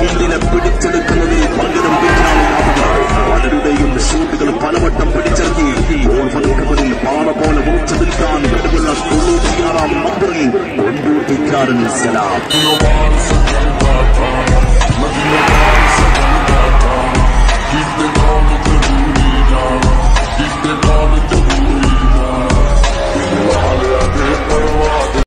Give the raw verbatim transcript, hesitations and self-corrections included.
പന്തിനെ പിടിച്ചെടുക്കുന്നതിൽ പലരും പിന്നാലെയാവുക. പലരുടെയും ഷൂട്ടുകൾ പലവട്ടം പിടിച്ചെടുക്കി ഗോൾ വലക്കവരിൽ പാറ പോലെ ഉറച്ചു നിൽക്കാൻ കഴിവുള്ള തൊണ്ണൂറ്റിയാറാം നമ്പറിൽ കൊണ്ടൂർത്തിക്കാരൻ സലാം.